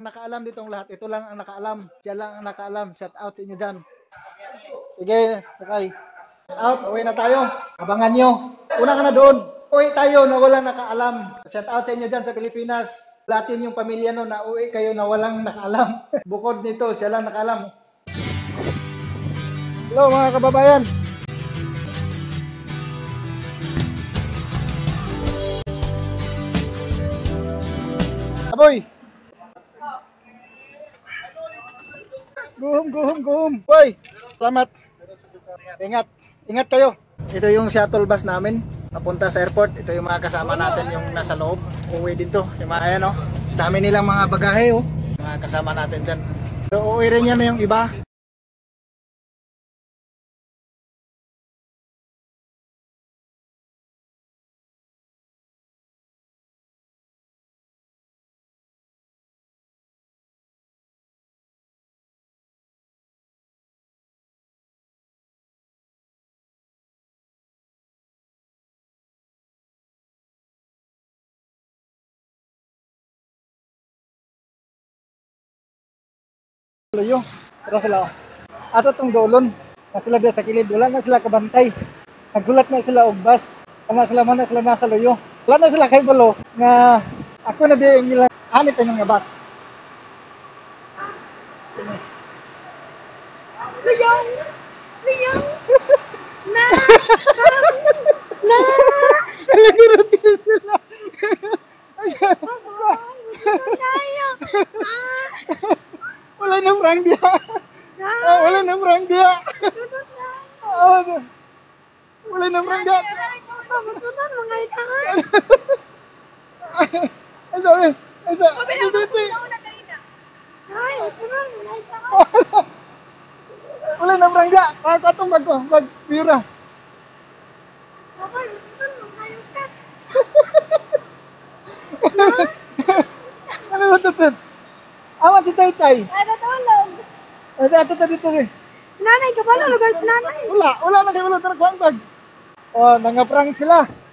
Nakaalam ditong lahat. Ito lang ang nakaalam. Siya lang ang nakaalam. Shout out sa inyo dyan. Sige, sakay. Out, uwi na tayo. Abangan nyo. Una ka na doon. Uwi tayo na walang nakaalam. Shout out sa inyo dyan sa Pilipinas. Latin yung pamilya no na uwi kayo na walang nakaalam. Bukod nito, siya lang nakaalam. Hello mga kababayan. Aboy! Guhom. Boy, salamat. Ingat. Ingat kayo. Ito yung shuttle bus namin. Papunta sa airport. Ito yung mga kasama natin yung nasa loob. Uuwi dito. Yung mga ayan oh. Dami nilang mga bagahe oh. Mga kasama natin dyan. Pero uuwi rin yan na yung iba. Luyo. Pero sila ato tong dolon na sila diya sa kilid, wala na sila kabantay. Nagulat na sila og bus. Kama sila man na sila nasa luyo. Wala na sila kay balo nga ako na diya yung ilang anit yung nga bus. Liyong! Liyong! Na! Na! Nagrutin sila. Tayo! Wala nang rang dia. Wala nang rang dia. Wala nang rang dia. Masunan mga itangan! Ay, sabi. Ay, masunan mga itangan! Wala nang rang dia. Katong bag pira. Ay, masunan mga itangan! Ano ba ito? Awan si Tay. Ay, natulog! Ay, ito dito rin. Nanay, kabalo, lugar sa nanay! Wala na kayo wala tarang bag. Oh, nangaprang sila.